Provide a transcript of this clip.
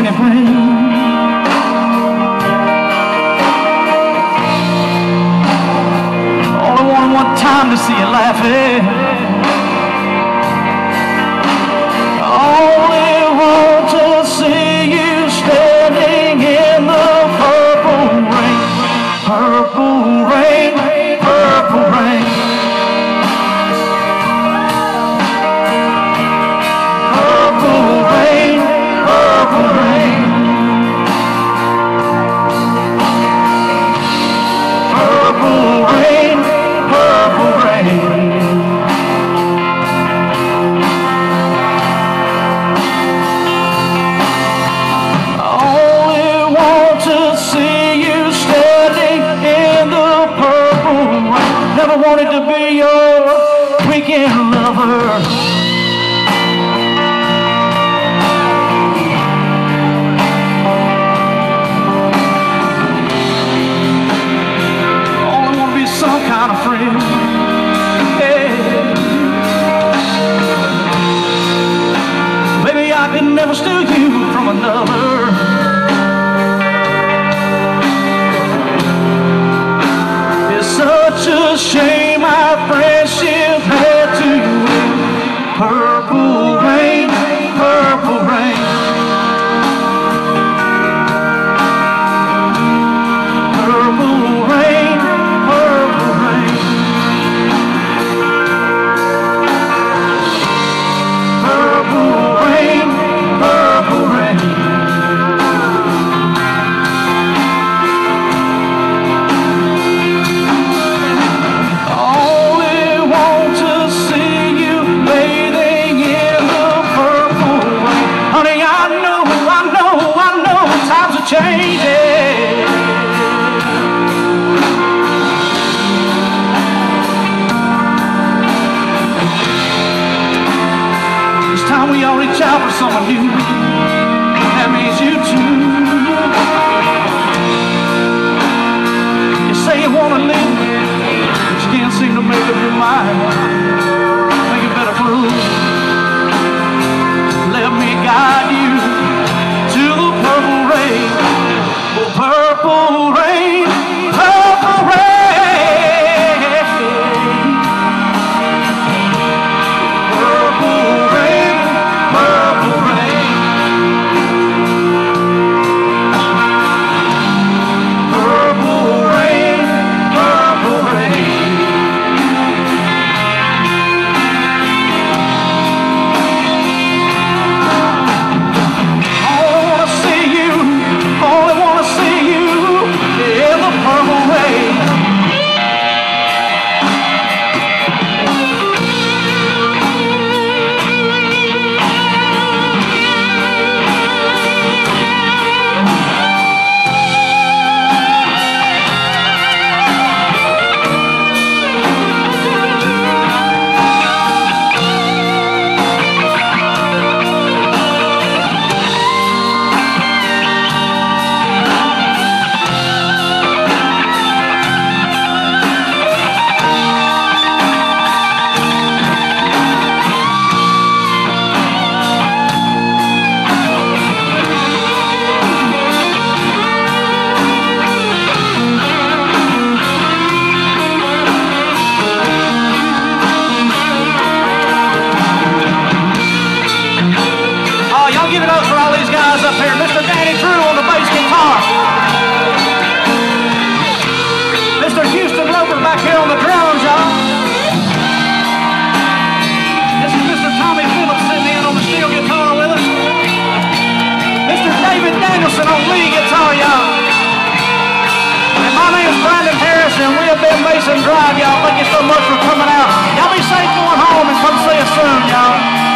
anything. All I wanted one time to see you laughing. Only want to see you standing in the purple rain. Purple rain, purple rain. Purple rain, purple rain. Purple rain, purple rain. Only want to see you standing in the purple rain. Never wanted to be your weekend lover. Some kind of friend, yeah. Maybe I could never steal you from another. It's such a shame our friendship had to end. Purple rain, purple rain. Purple rain, purple rain. Purple rain, purple rain. Only want to see you bathing in the purple rain. Honey, I know times are changing. Time we all reach out for someone new. That means you too. You say you want to live, but you can't seem to make up your mind. Make a better clue. Let me guide you to the purple rain. Oh, purple rain, purple rain. Give it up for all these guys up here. Mr. Danny Drew on the bass guitar. Mr. Houston Roper back here on the drums, y'all. This is Mr. Tommy Phillips sitting in on the steel guitar with us. Mr. David Danielson on lead guitar, y'all. And my name is Brandon Harris, and we have been Mason Drive, y'all. Thank you so much for coming out. Y'all be safe going home and come see us soon, y'all.